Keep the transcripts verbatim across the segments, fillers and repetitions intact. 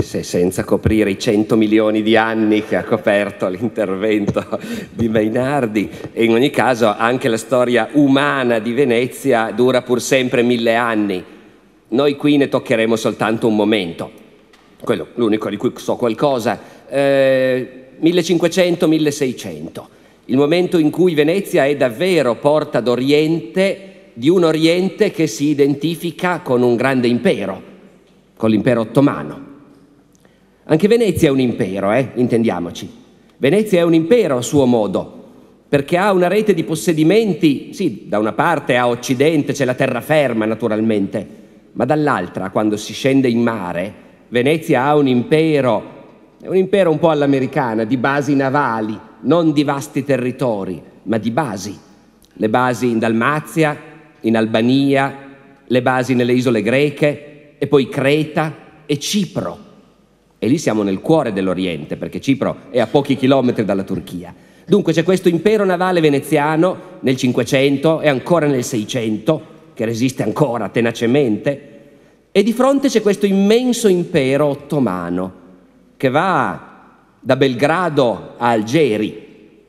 se senza coprire i cento milioni di anni che ha coperto l'intervento di Mainardi. E in ogni caso anche la storia umana di Venezia dura pur sempre mille anni. Noi qui ne toccheremo soltanto un momento, quello l'unico di cui so qualcosa, eh, millecinquecento milleseicento, il momento in cui Venezia è davvero porta d'Oriente di un Oriente che si identifica con un grande impero, con l'impero ottomano. Anche Venezia è un impero, eh? Intendiamoci. Venezia è un impero a suo modo, perché ha una rete di possedimenti, sì, da una parte a occidente c'è la terraferma naturalmente, ma dall'altra, quando si scende in mare, Venezia ha un impero, è un impero un po' all'americana, di basi navali, non di vasti territori, ma di basi. Le basi in Dalmazia, in Albania, le basi nelle isole greche, e poi Creta e Cipro. E lì siamo nel cuore dell'Oriente, perché Cipro è a pochi chilometri dalla Turchia. Dunque c'è questo impero navale veneziano nel Cinquecento e ancora nel Seicento, che resiste ancora tenacemente, e di fronte c'è questo immenso impero ottomano che va da Belgrado a Algeri,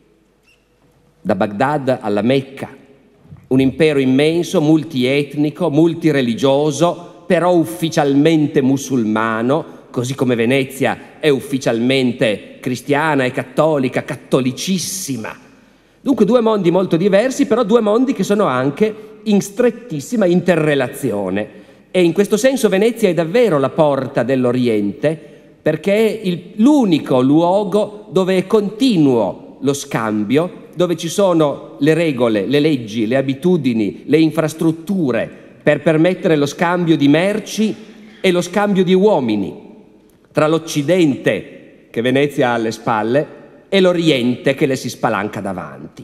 da Baghdad alla Mecca, un impero immenso, multietnico, multireligioso, però ufficialmente musulmano, così come Venezia è ufficialmente cristiana e cattolica, cattolicissima. Dunque due mondi molto diversi, però due mondi che sono anche in strettissima interrelazione. E in questo senso Venezia è davvero la porta dell'Oriente, perché è l'unico luogo dove è continuo lo scambio, dove ci sono le regole, le leggi, le abitudini, le infrastrutture per permettere lo scambio di merci e lo scambio di uomini tra l'Occidente, che Venezia ha alle spalle, e l'Oriente che le si spalanca davanti.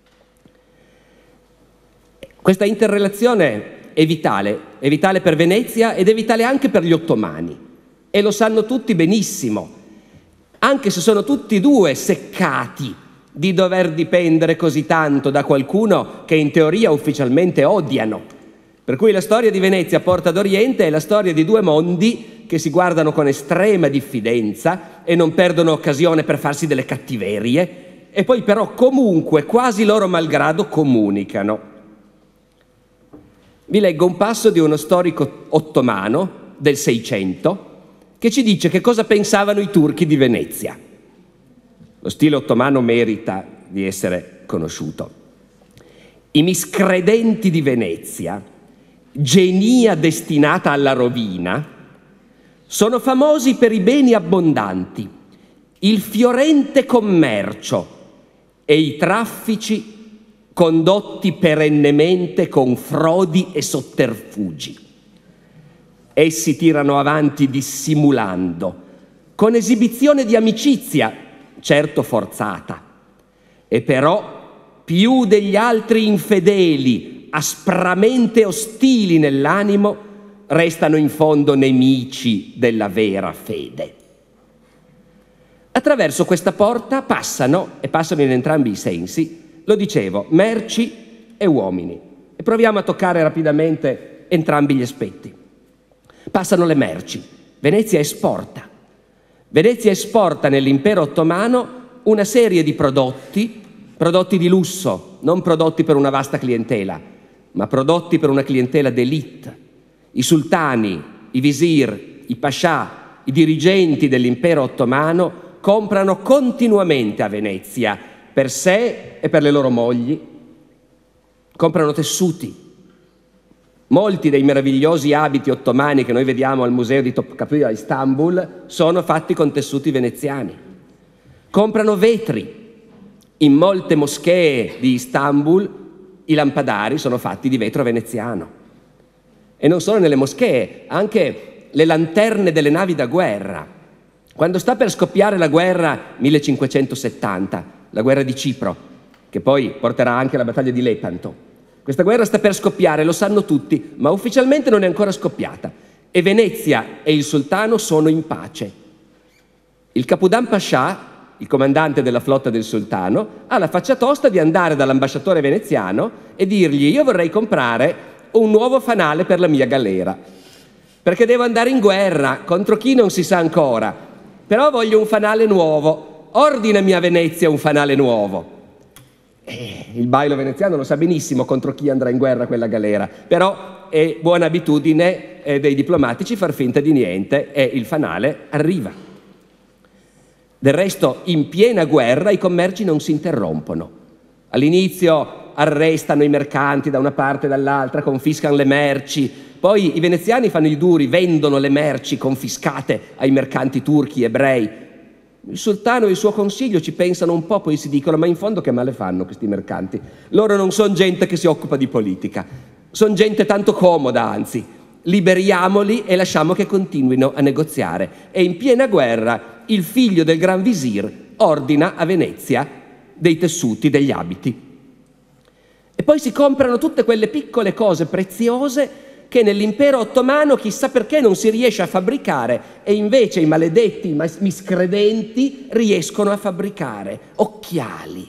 Questa interrelazione è vitale, è vitale per Venezia ed è vitale anche per gli ottomani, e lo sanno tutti benissimo, anche se sono tutti e due seccati di dover dipendere così tanto da qualcuno che in teoria ufficialmente odiano. Per cui la storia di Venezia porta d'Oriente è la storia di due mondi che si guardano con estrema diffidenza e non perdono occasione per farsi delle cattiverie, e poi però comunque, quasi loro malgrado, comunicano. Vi leggo un passo di uno storico ottomano del Seicento che ci dice che cosa pensavano i turchi di Venezia. Lo stile ottomano merita di essere conosciuto. I miscredenti di Venezia, genia destinata alla rovina, sono famosi per i beni abbondanti, il fiorente commercio e i traffici condotti perennemente con frodi e sotterfugi. Essi tirano avanti dissimulando, con esibizione di amicizia, certo forzata, e però più degli altri infedeli, aspramente ostili nell'animo, restano in fondo nemici della vera fede. Attraverso questa porta passano, e passano in entrambi i sensi, lo dicevo, merci e uomini. E proviamo a toccare rapidamente entrambi gli aspetti. Passano le merci. Venezia esporta. Venezia esporta nell'impero ottomano una serie di prodotti, prodotti di lusso, non prodotti per una vasta clientela, ma prodotti per una clientela d'élite. I sultani, i visir, i pascià, i dirigenti dell'impero ottomano comprano continuamente a Venezia per sé e per le loro mogli. Comprano tessuti. Molti dei meravigliosi abiti ottomani che noi vediamo al museo di Topkapı a Istanbul sono fatti con tessuti veneziani. Comprano vetri. In molte moschee di Istanbul i lampadari sono fatti di vetro veneziano. E non solo nelle moschee, anche le lanterne delle navi da guerra. Quando sta per scoppiare la guerra millecinquecentosettanta, la guerra di Cipro, che poi porterà anche alla battaglia di Lepanto, questa guerra sta per scoppiare, lo sanno tutti, ma ufficialmente non è ancora scoppiata. E Venezia e il sultano sono in pace. Il Capodan Pascià, il comandante della flotta del sultano, ha la faccia tosta di andare dall'ambasciatore veneziano e dirgli: io vorrei comprare un nuovo fanale per la mia galera. perché devo andare in guerra, contro chi non si sa ancora, però voglio un fanale nuovo, ordinami a Venezia un fanale nuovo. Eh, il bailo veneziano lo sa benissimo contro chi andrà in guerra quella galera, però è buona abitudine eh, dei diplomatici far finta di niente e il fanale arriva. Del resto, in piena guerra i commerci non si interrompono. All'inizio arrestano i mercanti da una parte e dall'altra, confiscano le merci, poi i veneziani fanno i duri, vendono le merci confiscate ai mercanti turchi, ebrei. Il sultano e il suo consiglio ci pensano un po', poi si dicono: ma in fondo che male fanno questi mercanti? Loro non sono gente che si occupa di politica, sono gente tanto comoda, anzi, liberiamoli e lasciamo che continuino a negoziare. E in piena guerra il figlio del Gran Visir ordina a Venezia dei tessuti, degli abiti. E poi si comprano tutte quelle piccole cose preziose che nell'impero ottomano chissà perché non si riesce a fabbricare e invece i maledetti miscredenti riescono a fabbricare: occhiali,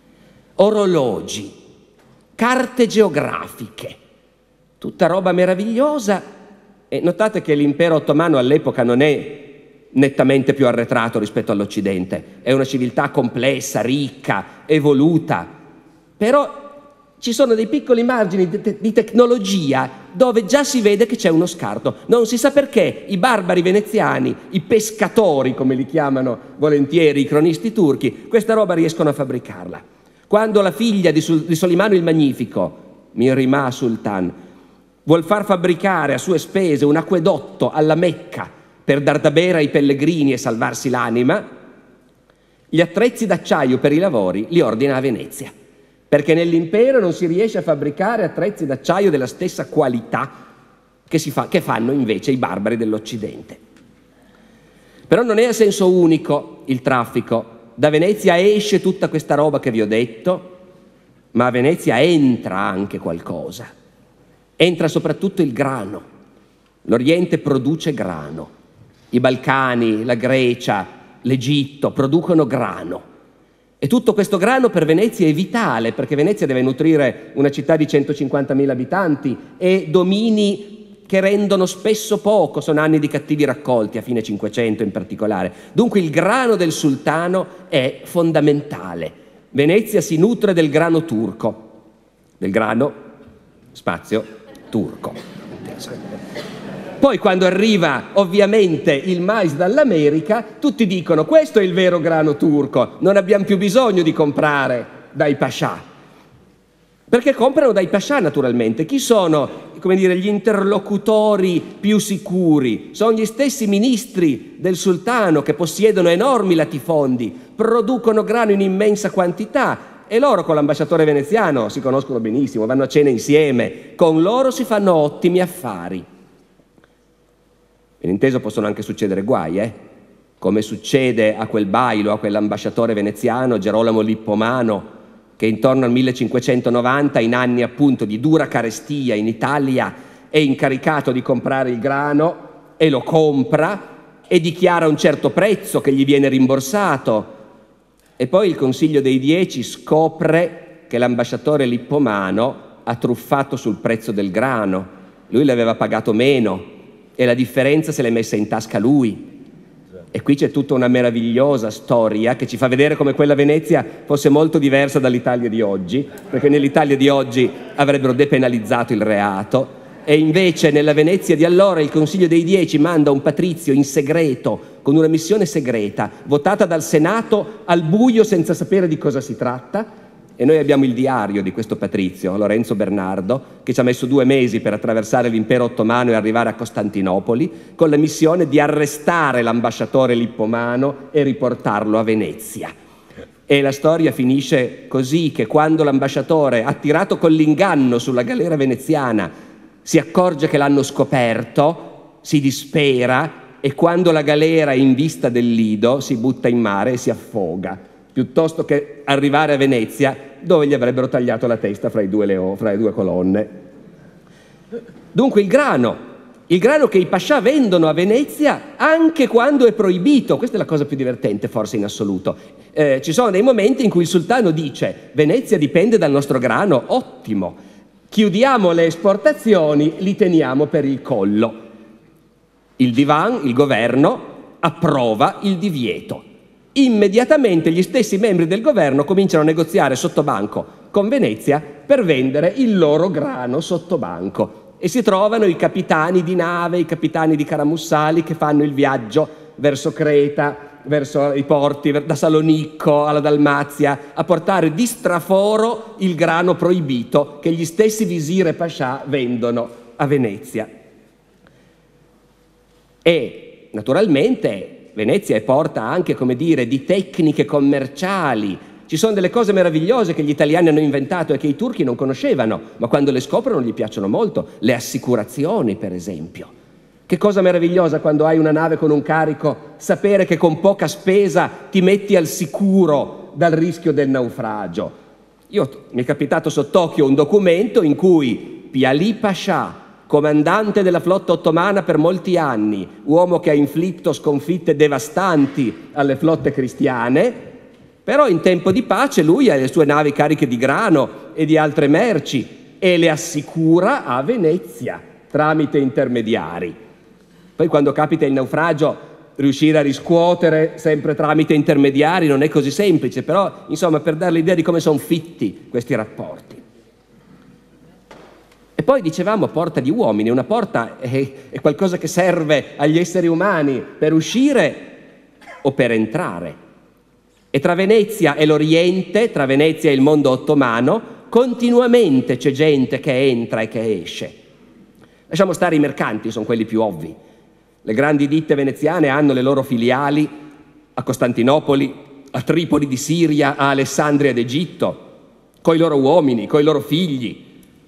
orologi, carte geografiche, tutta roba meravigliosa. E notate che l'impero ottomano all'epoca non è nettamente più arretrato rispetto all'Occidente, è una civiltà complessa, ricca, evoluta, però ci sono dei piccoli margini di, te di tecnologia dove già si vede che c'è uno scarto. Non si sa perché i barbari veneziani, i pescatori come li chiamano volentieri i cronisti turchi, questa roba riescono a fabbricarla. Quando la figlia di, Sul di Solimano il Magnifico, Mirrimah Sultan, vuol far fabbricare a sue spese un acquedotto alla Mecca per dar da bere ai pellegrini e salvarsi l'anima, gli attrezzi d'acciaio per i lavori li ordina a Venezia, perché nell'impero non si riesce a fabbricare attrezzi d'acciaio della stessa qualità che, si fa, che fanno invece i barbari dell'Occidente. Però non è a senso unico il traffico. Da Venezia esce tutta questa roba che vi ho detto, ma a Venezia entra anche qualcosa. Entra soprattutto il grano. L'Oriente produce grano. I Balcani, la Grecia, l'Egitto producono grano. E tutto questo grano per Venezia è vitale, perché Venezia deve nutrire una città di centocinquantamila abitanti e domini che rendono spesso poco, sono anni di cattivi raccolti, a fine Cinquecento in particolare. Dunque il grano del sultano è fondamentale. Venezia si nutre del grano turco, del grano, spazio, turco. Poi quando arriva ovviamente il mais dall'America, tutti dicono: questo è il vero grano turco, non abbiamo più bisogno di comprare dai pascià. Perché comprano dai pascià naturalmente. Chi sono, come dire, gli interlocutori più sicuri? Sono gli stessi ministri del sultano che possiedono enormi latifondi, producono grano in immensa quantità e loro con l'ambasciatore veneziano si conoscono benissimo, vanno a cena insieme, con loro si fanno ottimi affari. Ben inteso, possono anche succedere guai, eh? Come succede a quel bailo, a quell'ambasciatore veneziano Gerolamo Lippomano, che intorno al millecinquecentonovanta, in anni appunto di dura carestia in Italia, è incaricato di comprare il grano e lo compra e dichiara un certo prezzo che gli viene rimborsato. E poi il Consiglio dei Dieci scopre che l'ambasciatore Lippomano ha truffato sul prezzo del grano. Lui l'aveva pagato meno e la differenza se l'è messa in tasca lui. E qui c'è tutta una meravigliosa storia che ci fa vedere come quella Venezia fosse molto diversa dall'Italia di oggi, perché nell'Italia di oggi avrebbero depenalizzato il reato e invece nella Venezia di allora il Consiglio dei Dieci manda un patrizio in segreto, con una missione segreta, votata dal Senato al buio senza sapere di cosa si tratta. E noi abbiamo il diario di questo patrizio, Lorenzo Bernardo, che ci ha messo due mesi per attraversare l'impero ottomano e arrivare a Costantinopoli, con la missione di arrestare l'ambasciatore Lippomano e riportarlo a Venezia. E la storia finisce così, che quando l'ambasciatore, attirato con l'inganno sulla galera veneziana, si accorge che l'hanno scoperto, si dispera e quando la galera è in vista del Lido si butta in mare e si affoga, piuttosto che arrivare a Venezia dove gli avrebbero tagliato la testa fra, i due leo, fra le due colonne. Dunque il grano, il grano che i pascià vendono a Venezia anche quando è proibito, questa è la cosa più divertente forse in assoluto. Eh, ci sono dei momenti in cui il sultano dice: Venezia dipende dal nostro grano, ottimo, chiudiamo le esportazioni, li teniamo per il collo. Il divan, il governo, approva il divieto. Immediatamente gli stessi membri del governo cominciano a negoziare sottobanco con Venezia per vendere il loro grano sottobanco e si trovano i capitani di nave, i capitani di caramussali che fanno il viaggio verso Creta, verso i porti, da Salonicco alla Dalmazia, a portare di straforo il grano proibito che gli stessi visir e pascià vendono a Venezia. E naturalmente Venezia è porta anche, come dire, di tecniche commerciali. Ci sono delle cose meravigliose che gli italiani hanno inventato e che i turchi non conoscevano, ma quando le scoprono gli piacciono molto. Le assicurazioni, per esempio. Che cosa meravigliosa quando hai una nave con un carico, sapere che con poca spesa ti metti al sicuro dal rischio del naufragio. Io, mi è capitato sott'occhio un documento in cui Pialì Pascià, comandante della flotta ottomana per molti anni, uomo che ha inflitto sconfitte devastanti alle flotte cristiane, però in tempo di pace lui ha le sue navi cariche di grano e di altre merci e le assicura a Venezia tramite intermediari. Poi quando capita il naufragio riuscire a riscuotere sempre tramite intermediari non è così semplice, però insomma per dare l'idea di come sono fitti questi rapporti. E poi dicevamo porta di uomini, una porta è, è qualcosa che serve agli esseri umani per uscire o per entrare. E tra Venezia e l'Oriente, tra Venezia e il mondo ottomano, continuamente c'è gente che entra e che esce. Lasciamo stare i mercanti, sono quelli più ovvi. Le grandi ditte veneziane hanno le loro filiali a Costantinopoli, a Tripoli di Siria, a Alessandria d'Egitto, coi loro uomini, coi loro figli.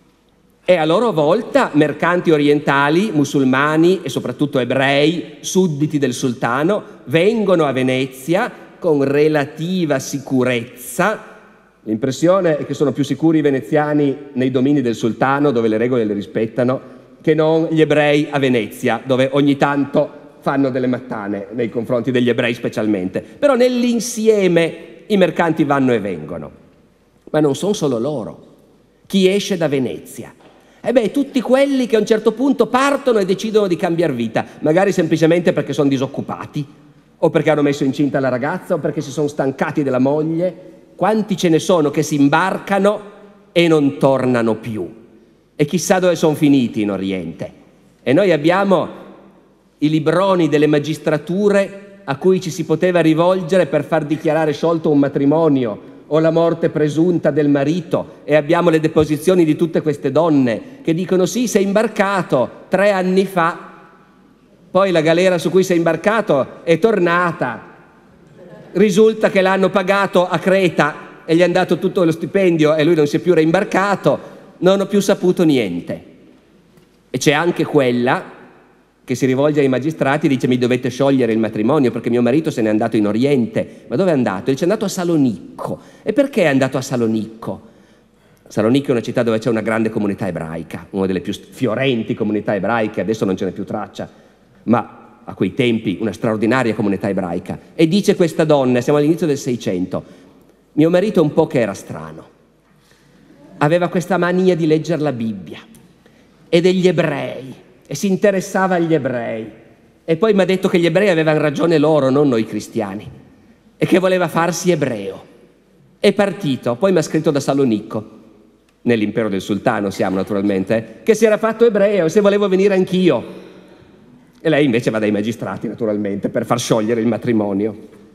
E a loro volta mercanti orientali, musulmani e soprattutto ebrei, sudditi del sultano, vengono a Venezia con relativa sicurezza. L'impressione è che sono più sicuri i veneziani nei domini del sultano, dove le regole le rispettano, che non gli ebrei a Venezia, dove ogni tanto fanno delle mattane nei confronti degli ebrei specialmente. Però nell'insieme i mercanti vanno e vengono. Ma non sono solo loro. Chi esce da Venezia? E beh, tutti quelli che a un certo punto partono e decidono di cambiare vita, magari semplicemente perché sono disoccupati, o perché hanno messo incinta la ragazza, o perché si sono stancati della moglie. Quanti ce ne sono che si imbarcano e non tornano più? E chissà dove sono finiti in Oriente. E noi abbiamo i libroni delle magistrature a cui ci si poteva rivolgere per far dichiarare sciolto un matrimonio o la morte presunta del marito, e abbiamo le deposizioni di tutte queste donne che dicono sì, sei imbarcato tre anni fa, poi la galera su cui sei imbarcato è tornata, risulta che l'hanno pagato a Creta e gli hanno dato tutto lo stipendio e lui non si è più reimbarcato, non ho più saputo niente. E c'è anche quella che si rivolge ai magistrati e dice mi dovete sciogliere il matrimonio perché mio marito se n'è andato in Oriente. Ma dove è andato? Dice è andato a Salonicco. E perché è andato a Salonicco? Salonicco è una città dove c'è una grande comunità ebraica, una delle più fiorenti comunità ebraiche, adesso non ce n'è più traccia, ma a quei tempi una straordinaria comunità ebraica. E dice questa donna, siamo all'inizio del Seicento, mio marito un po' che era strano, aveva questa mania di leggere la Bibbia e degli ebrei e si interessava agli ebrei e poi mi ha detto che gli ebrei avevano ragione loro, non noi cristiani, e che voleva farsi ebreo. È partito, poi mi ha scritto da Salonicco, nell'impero del sultano siamo naturalmente, eh, che si era fatto ebreo e se volevo venire anch'io. E lei invece va dai magistrati naturalmente per far sciogliere il matrimonio.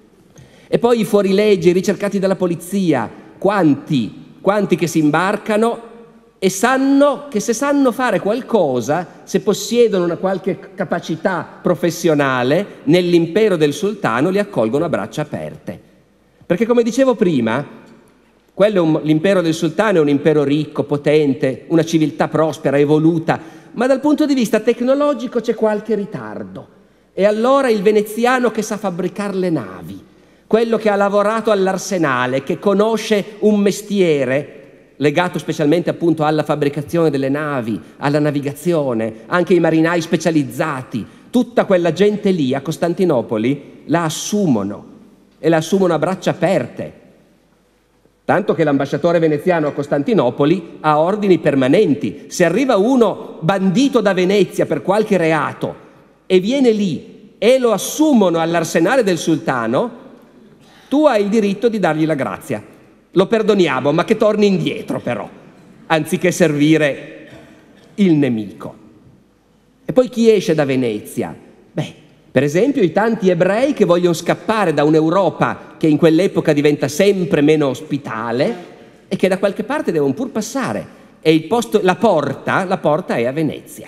E poi i fuorilegge, i ricercati dalla polizia, quanti, quanti che si imbarcano e sanno che se sanno fare qualcosa, se possiedono una qualche capacità professionale, nell'impero del sultano li accolgono a braccia aperte. Perché come dicevo prima, quello, l'impero del sultano è un impero ricco, potente, una civiltà prospera, evoluta, ma dal punto di vista tecnologico c'è qualche ritardo. E allora il veneziano che sa fabbricare le navi, quello che ha lavorato all'arsenale, che conosce un mestiere legato specialmente appunto alla fabbricazione delle navi, alla navigazione, anche i marinai specializzati, tutta quella gente lì a Costantinopoli la assumono e la assumono a braccia aperte. Tanto che l'ambasciatore veneziano a Costantinopoli ha ordini permanenti. Se arriva uno bandito da Venezia per qualche reato e viene lì e lo assumono all'arsenale del sultano, tu hai il diritto di dargli la grazia. Lo perdoniamo, ma che torni indietro però, anziché servire il nemico. E poi chi esce da Venezia? Beh, per esempio i tanti ebrei che vogliono scappare da un'Europa che in quell'epoca diventa sempre meno ospitale e che da qualche parte devono pur passare. E il posto, la porta, la porta è a Venezia.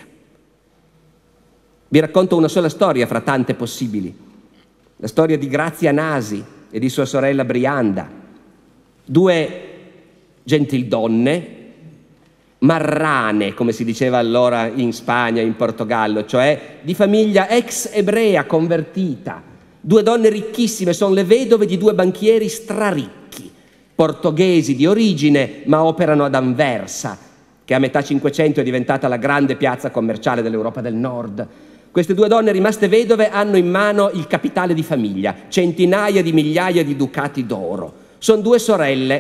Vi racconto una sola storia fra tante possibili. La storia di Grazia Nasi e di sua sorella Brianda, due gentildonne, marrane, come si diceva allora in Spagna, in Portogallo, cioè di famiglia ex ebrea convertita. Due donne ricchissime, sono le vedove di due banchieri straricchi, portoghesi di origine, ma operano ad Anversa, che a metà Cinquecento è diventata la grande piazza commerciale dell'Europa del Nord. Queste due donne rimaste vedove hanno in mano il capitale di famiglia, centinaia di migliaia di ducati d'oro. Sono due sorelle.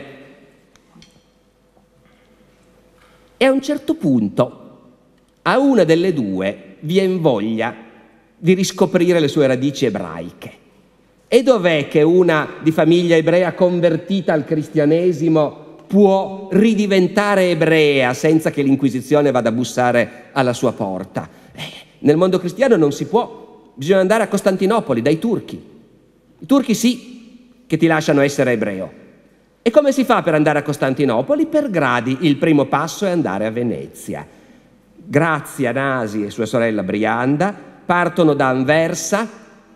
E a un certo punto a una delle due viene voglia di riscoprire le sue radici ebraiche. E dov'è che una di famiglia ebrea convertita al cristianesimo può ridiventare ebrea senza che l'Inquisizione vada a bussare alla sua porta? Eh, nel mondo cristiano non si può, bisogna andare a Costantinopoli dai turchi. I turchi sì che ti lasciano essere ebreo. E come si fa per andare a Costantinopoli? Per gradi. Il primo passo è andare a Venezia. Grazia Nasi e sua sorella Brianda partono da Anversa,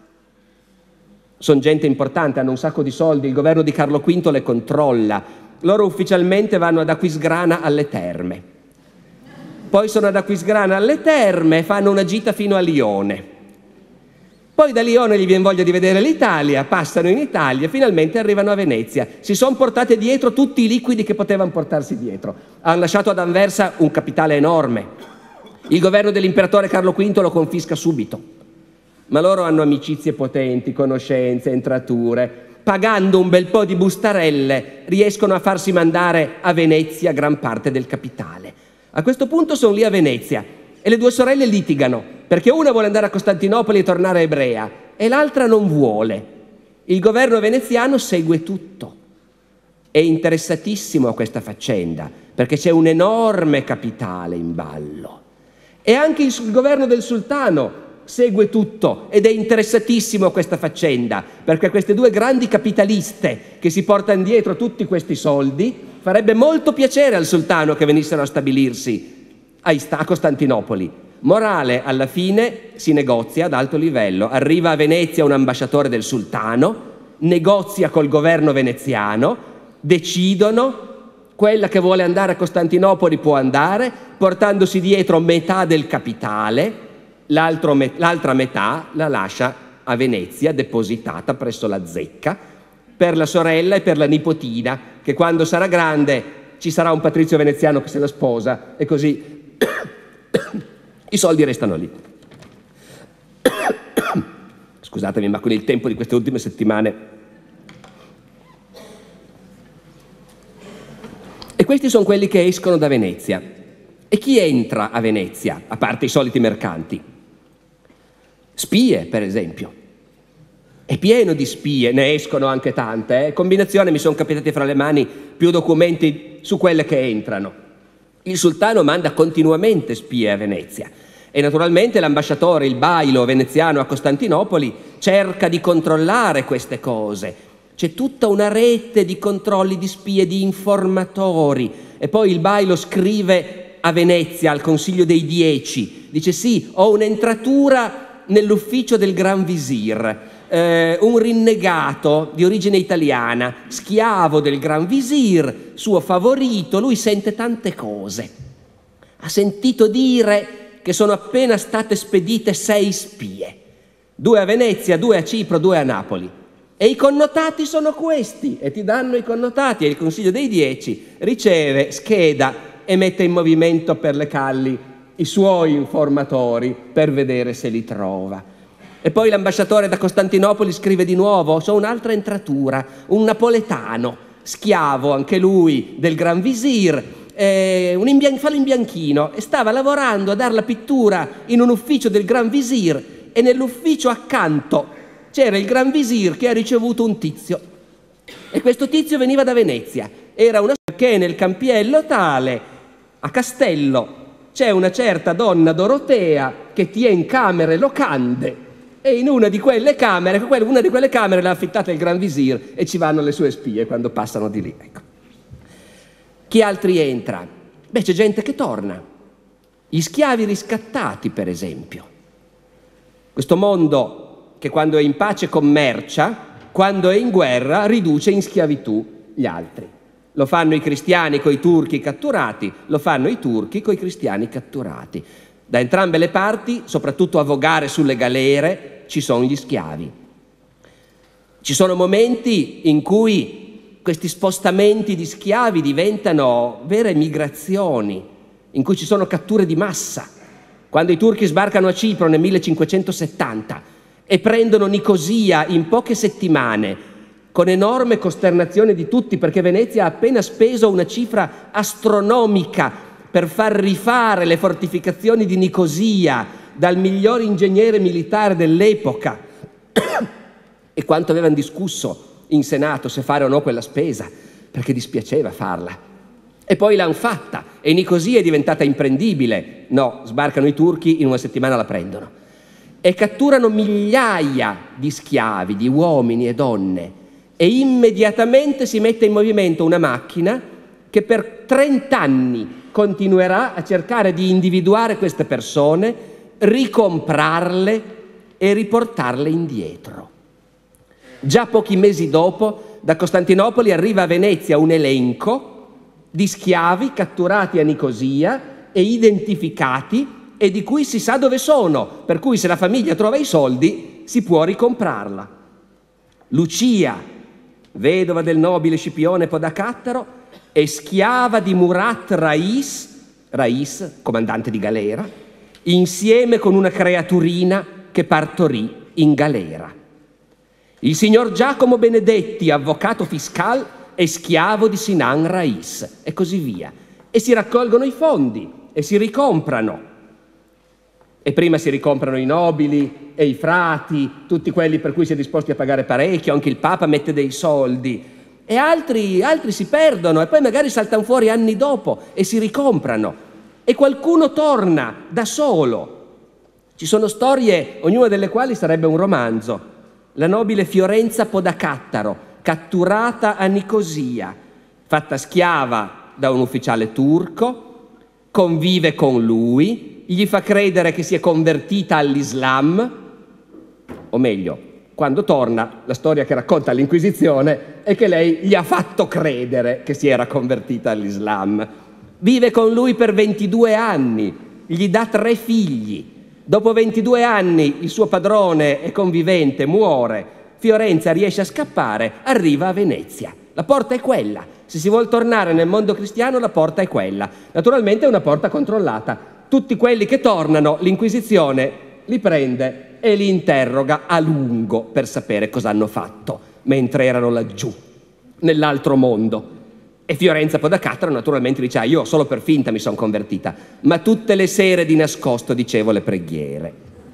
sono gente importante, hanno un sacco di soldi, il governo di Carlo quinto le controlla. Loro ufficialmente vanno ad Aquisgrana alle Terme. Poi sono ad Aquisgrana alle Terme e fanno una gita fino a Lione. Poi da Lione gli viene voglia di vedere l'Italia, passano in Italia e finalmente arrivano a Venezia. Si sono portate dietro tutti i liquidi che potevano portarsi dietro. Hanno lasciato ad Anversa un capitale enorme. Il governo dell'imperatore Carlo quinto lo confisca subito. Ma loro hanno amicizie potenti, conoscenze, entrature. Pagando un bel po' di bustarelle riescono a farsi mandare a Venezia gran parte del capitale. A questo punto sono lì a Venezia e le due sorelle litigano, perché una vuole andare a Costantinopoli e tornare ebrea e l'altra non vuole. Il governo veneziano segue tutto. È interessatissimo a questa faccenda, perché c'è un enorme capitale in ballo. E anche il governo del sultano segue tutto ed è interessatissimo a questa faccenda, perché queste due grandi capitaliste che si portano dietro tutti questi soldi farebbe molto piacere al sultano che venissero a stabilirsi a Costantinopoli. Morale, alla fine si negozia ad alto livello. Arriva a Venezia un ambasciatore del sultano, negozia col governo veneziano, decidono, quella che vuole andare a Costantinopoli può andare, portandosi dietro metà del capitale, l'altra metà la lascia a Venezia, depositata presso la zecca, per la sorella e per la nipotina, che quando sarà grande ci sarà un patrizio veneziano che se la sposa e così i soldi restano lì. Scusatemi, ma con il tempo di queste ultime settimane. E questi sono quelli che escono da Venezia. E chi entra a Venezia, a parte i soliti mercanti? Spie, per esempio. È pieno di spie, ne escono anche tante. Eh? Combinazione, mi sono capitati fra le mani più documenti su quelle che entrano. Il sultano manda continuamente spie a Venezia e naturalmente l'ambasciatore, il bailo veneziano a Costantinopoli, cerca di controllare queste cose. C'è tutta una rete di controlli, di spie, di informatori. E poi il bailo scrive a Venezia, al Consiglio dei Dieci, dice sì, ho un'entratura nell'ufficio del Gran Visir, eh, un rinnegato di origine italiana, schiavo del Gran Visir, suo favorito, lui sente tante cose. Ha sentito dire che sono appena state spedite sei spie, due a Venezia, due a Cipro, due a Napoli. E i connotati sono questi, e ti danno i connotati, e il Consiglio dei Dieci riceve, scheda e mette in movimento per le calli i suoi informatori per vedere se li trova. E poi l'ambasciatore da Costantinopoli scrive di nuovo, c'è un'altra entratura, un napoletano, schiavo anche lui del Gran Visir, eh, un imbian- fa l'imbianchino e stava lavorando a dar la pittura in un ufficio del Gran Visir e nell'ufficio accanto c'era il Gran Visir che ha ricevuto un tizio. E questo tizio veniva da Venezia. Era una che nel campiello tale, a Castello, c'è una certa donna Dorotea che tiene camere locande, e in una di quelle camere, una di quelle camere l'ha affittata il Gran Visir e ci vanno le sue spie quando passano di lì. Ecco. Chi altri entra? Beh, c'è gente che torna. Gli schiavi riscattati, per esempio. Questo mondo che quando è in pace commercia, quando è in guerra riduce in schiavitù gli altri. Lo fanno i cristiani coi turchi catturati, lo fanno i turchi coi cristiani catturati. Da entrambe le parti, soprattutto a vogare sulle galere, ci sono gli schiavi. Ci sono momenti in cui questi spostamenti di schiavi diventano vere migrazioni, in cui ci sono catture di massa. Quando i turchi sbarcano a Cipro nel millecinquecentosettanta e prendono Nicosia in poche settimane, con enorme costernazione di tutti, perché Venezia ha appena speso una cifra astronomica per far rifare le fortificazioni di Nicosia dal miglior ingegnere militare dell'epoca. E quanto avevano discusso in Senato se fare o no quella spesa, perché dispiaceva farla. E poi l'hanno fatta e Nicosia è diventata imprendibile. No, sbarcano i turchi, in una settimana la prendono. E catturano migliaia di schiavi, di uomini e donne. E immediatamente si mette in movimento una macchina che per trent'anni continuerà a cercare di individuare queste persone, ricomprarle e riportarle indietro. Già pochi mesi dopo, da Costantinopoli arriva a Venezia un elenco di schiavi catturati a Nicosia e identificati e di cui si sa dove sono, per cui se la famiglia trova i soldi si può ricomprarla. Lucia, vedova del nobile Scipione Podacattaro, è schiava di Murat Rais, Rais, comandante di galera, insieme con una creaturina che partorì in galera. Il signor Giacomo Benedetti, avvocato fiscal, è schiavo di Sinan Rais, e così via. E si raccolgono i fondi e si ricomprano. E prima si ricomprano i nobili e i frati, tutti quelli per cui si è disposti a pagare parecchio, anche il Papa mette dei soldi. E altri, altri si perdono e poi magari saltano fuori anni dopo e si ricomprano. E qualcuno torna da solo. Ci sono storie, ognuna delle quali sarebbe un romanzo. La nobile Fiorenza Podacattaro, catturata a Nicosia, fatta schiava da un ufficiale turco, convive con lui, gli fa credere che si è convertita all'Islam, o meglio, quando torna, la storia che racconta l'Inquisizione è che lei gli ha fatto credere che si era convertita all'Islam. Vive con lui per ventidue anni, gli dà tre figli. Dopo ventidue anni il suo padrone e convivente muore, Fiorenza riesce a scappare, arriva a Venezia. La porta è quella. Se si vuol tornare nel mondo cristiano, la porta è quella. Naturalmente è una porta controllata. Tutti quelli che tornano, l'Inquisizione li prende e li interroga a lungo per sapere cosa hanno fatto mentre erano laggiù, nell'altro mondo. E Fiorenza Podacattaro naturalmente dice: ah, io solo per finta mi sono convertita, ma tutte le sere di nascosto dicevo le preghiere.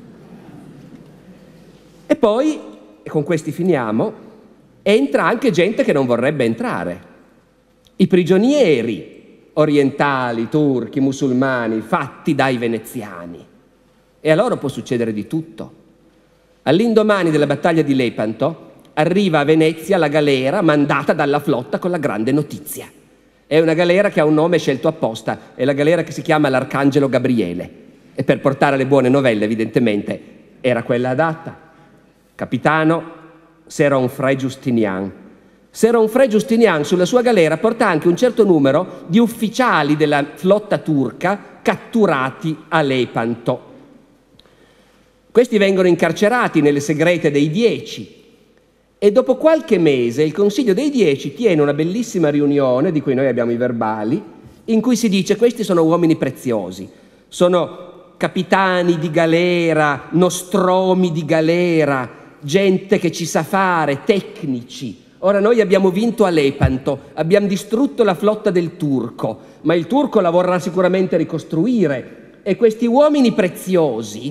E poi, e con questi finiamo, entra anche gente che non vorrebbe entrare. I prigionieri orientali, turchi, musulmani, fatti dai veneziani. E a loro può succedere di tutto. All'indomani della battaglia di Lepanto arriva a Venezia la galera mandata dalla flotta con la grande notizia. È una galera che ha un nome scelto apposta, è la galera che si chiama l'Arcangelo Gabriele. E per portare le buone novelle, evidentemente, era quella adatta. Capitano Seronfray Giustinian. Seronfray Giustinian sulla sua galera porta anche un certo numero di ufficiali della flotta turca catturati a Lepanto. Questi vengono incarcerati nelle segrete dei Dieci e dopo qualche mese il Consiglio dei Dieci tiene una bellissima riunione, di cui noi abbiamo i verbali, in cui si dice: questi sono uomini preziosi, sono capitani di galera, nostromi di galera, gente che ci sa fare, tecnici. Ora noi abbiamo vinto a Lepanto, abbiamo distrutto la flotta del turco, ma il turco la vorrà sicuramente ricostruire e questi uomini preziosi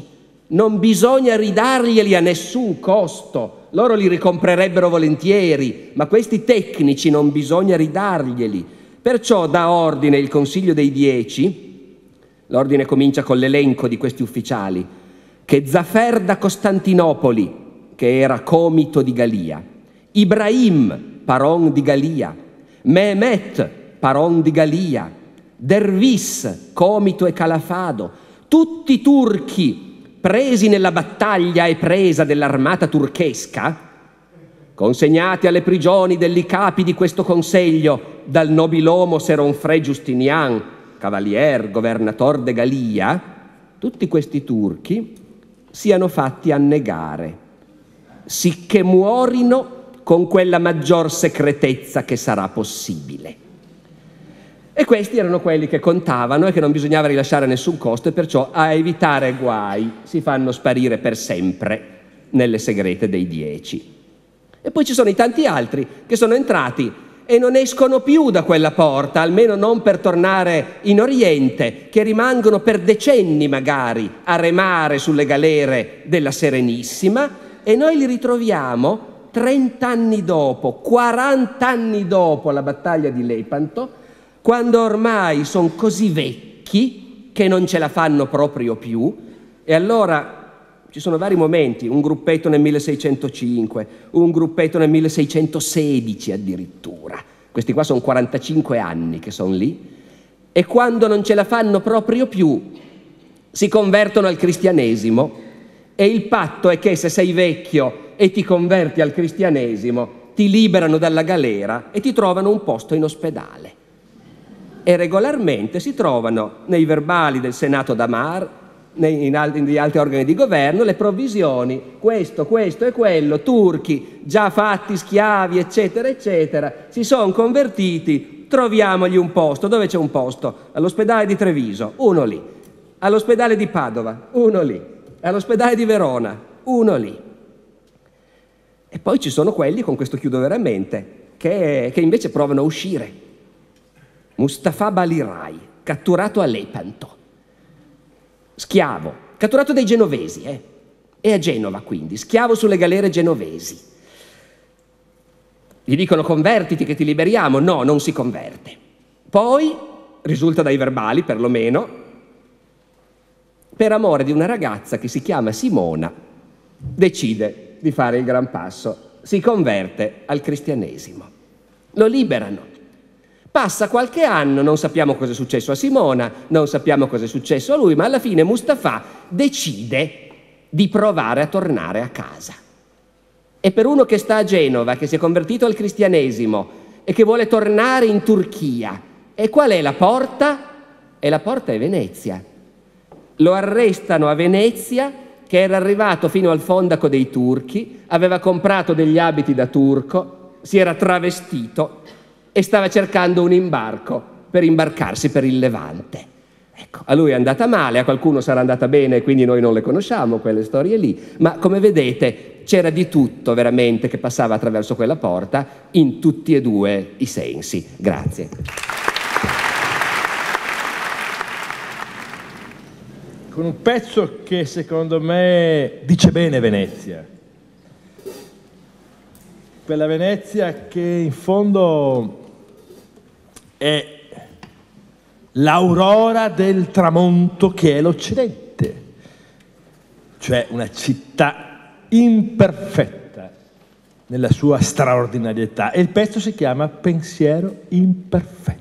Non bisogna ridarglieli a nessun costo, loro li ricomprerebbero volentieri, ma questi tecnici non bisogna ridarglieli. Perciò dà ordine il Consiglio dei Dieci, l'ordine comincia con l'elenco di questi ufficiali, che Zafer da Costantinopoli, che era comito di Galia, Ibrahim, paron di Galia, Mehmet, paron di Galia, Dervis, comito e calafado, tutti turchi presi nella battaglia e presa dell'armata turchesca, consegnati alle prigioni degli capi di questo consiglio dal nobilomo Seronfre Giustinian, cavalier, governator de Galia, tutti questi turchi siano fatti annegare, sicché muorino con quella maggior secretezza che sarà possibile. E questi erano quelli che contavano e che non bisognava rilasciare a nessun costo, e perciò a evitare guai si fanno sparire per sempre nelle segrete dei Dieci. E poi ci sono i tanti altri che sono entrati e non escono più da quella porta, almeno non per tornare in Oriente, che rimangono per decenni magari a remare sulle galere della Serenissima, e noi li ritroviamo trent'anni dopo, quarant'anni dopo la battaglia di Lepanto, quando ormai sono così vecchi che non ce la fanno proprio più. E allora ci sono vari momenti, un gruppetto nel milleseicentocinque, un gruppetto nel milleseicentosedici addirittura. Questi qua sono quarantacinque anni che sono lì, e quando non ce la fanno proprio più si convertono al cristianesimo, e il patto è che se sei vecchio e ti converti al cristianesimo ti liberano dalla galera e ti trovano un posto in ospedale. E regolarmente si trovano nei verbali del Senato d'Amar, nei, in altri, negli altri organi di governo, le provvisioni, questo, questo e quello, turchi, già fatti schiavi, eccetera, eccetera, si sono convertiti, troviamogli un posto. Dove c'è un posto? All'ospedale di Treviso, uno lì. All'ospedale di Padova, uno lì. All'ospedale di Verona, uno lì. E poi ci sono quelli, con questo chiudo veramente, che, che invece provano a uscire. Mustafa Balirai, catturato a Lepanto, schiavo, catturato dai genovesi, eh? E a Genova quindi, schiavo sulle galere genovesi. Gli dicono: convertiti che ti liberiamo. No, non si converte. Poi, risulta dai verbali perlomeno, per amore di una ragazza che si chiama Simona, decide di fare il gran passo, si converte al cristianesimo. Lo liberano. Passa qualche anno, non sappiamo cosa è successo a Simona, non sappiamo cosa è successo a lui, ma alla fine Mustafa decide di provare a tornare a casa. E per uno che sta a Genova, che si è convertito al cristianesimo e che vuole tornare in Turchia, e qual è la porta? E la porta è Venezia. Lo arrestano a Venezia, che era arrivato fino al fondaco dei turchi, aveva comprato degli abiti da turco, si era travestito e stava cercando un imbarco per imbarcarsi per il Levante. Ecco, a lui è andata male, a qualcuno sarà andata bene, quindi noi non le conosciamo quelle storie lì, ma come vedete c'era di tutto veramente che passava attraverso quella porta, in tutti e due i sensi. Grazie. Con un pezzo che secondo me dice bene Venezia. Quella Venezia che in fondo è l'aurora del tramonto che è l'Occidente, cioè una città imperfetta nella sua straordinarietà, e il pezzo si chiama Pensiero imperfetto.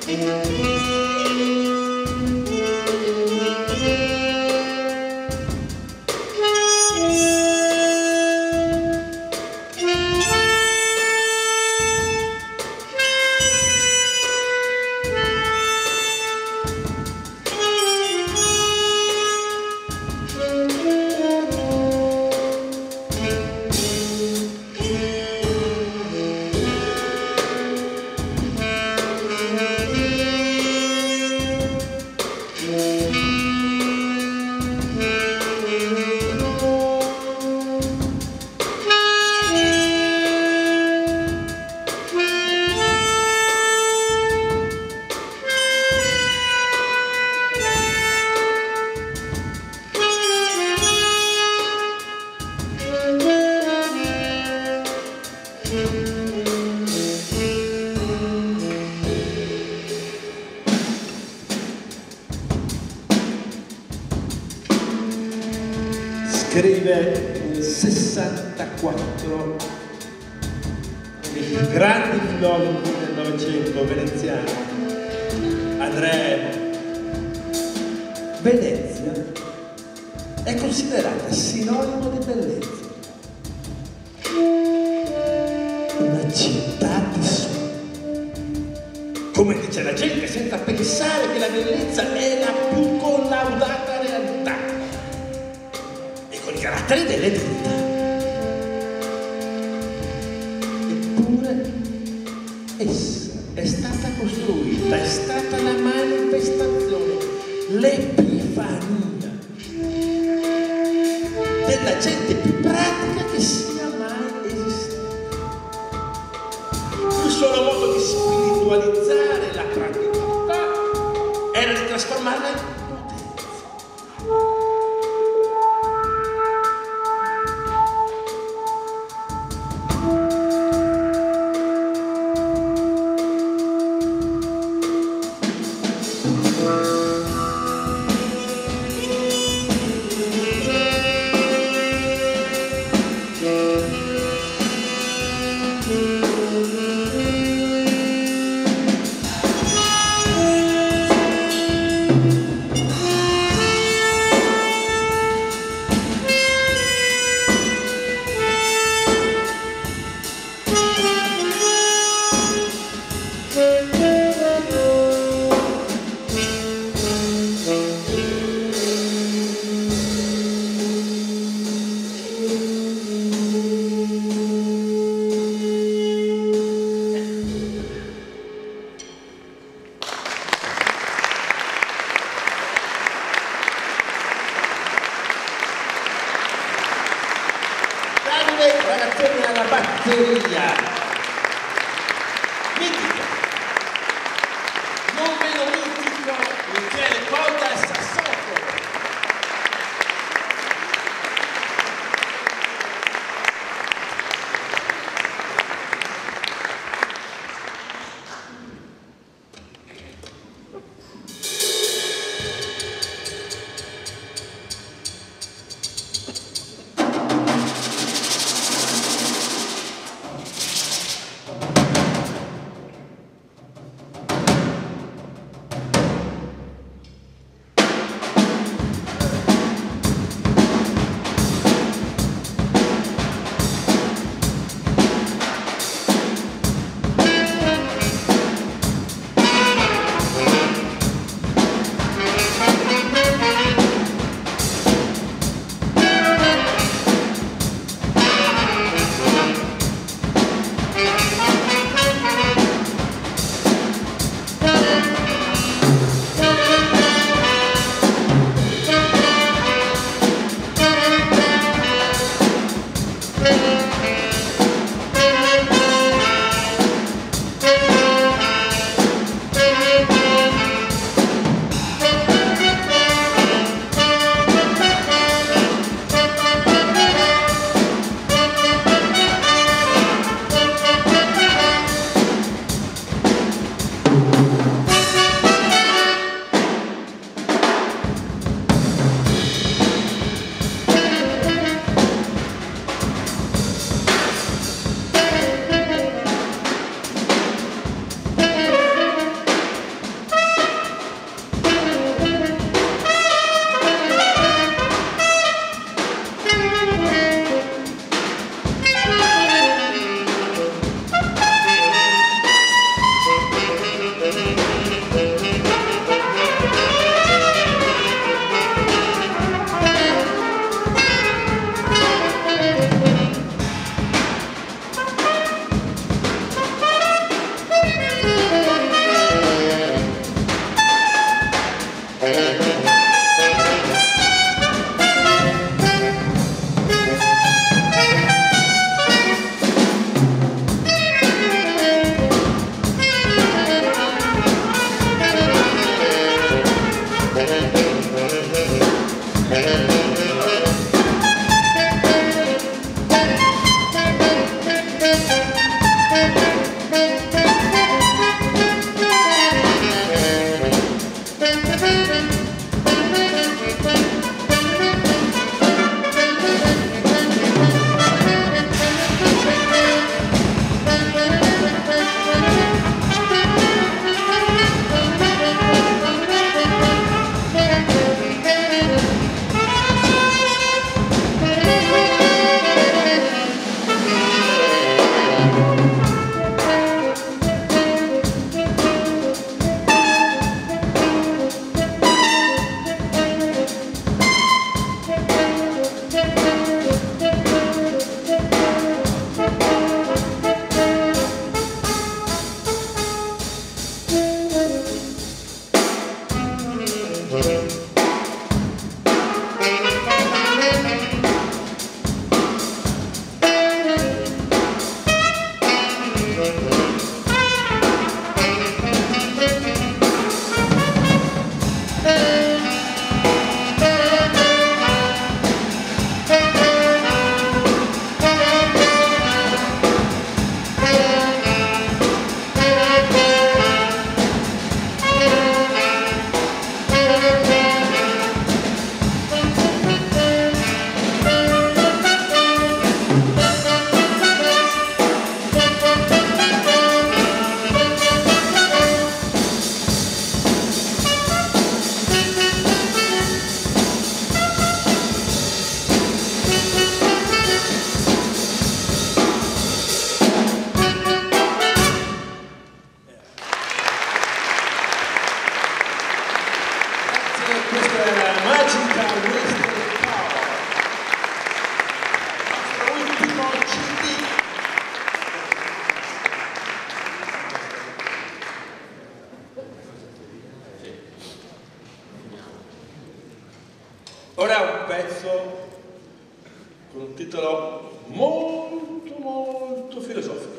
Scrive nel sessantaquattro il più grande filosofo del Novecento veneziano, Andrea. Venezia è considerata sinonimo di bellezza, una città di sogni. Come dice la gente, senza pensare che la bellezza è la più collaudata realtà e con i caratteri dell'eternità. Eppure essa è stata costruita, è stata la manifestazione, l'epifania della gente più pratica che sia mai esistita. Il solo modo di spiritualizzare la praticità era di trasformarla in potenza. Ora un pezzo con un titolo molto molto filosofico,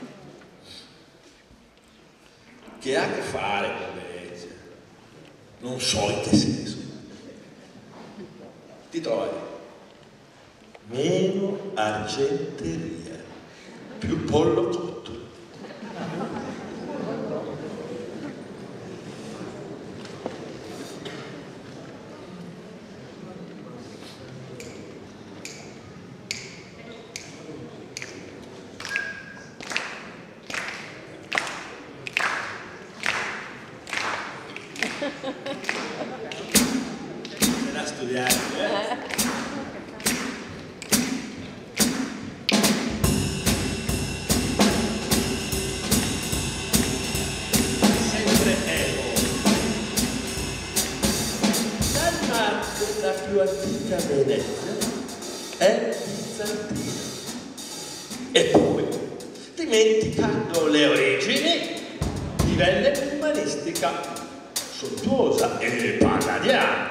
che ha a che fare con Venezia, non so in che senso. Il titolo è Meno argenteria, più pollo cotto. Bisogna studiare, eh? La più antica Venezia è bizantina, eppure, dimenticando le origini, divenne umanistica, sontuosa e palladiana.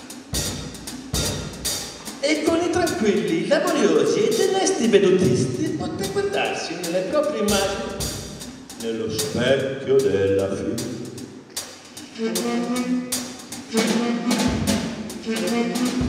E con i tranquilli, laboriosi e tenesti vedutisti poté guardarsi nelle proprie immagini nello specchio della figlia.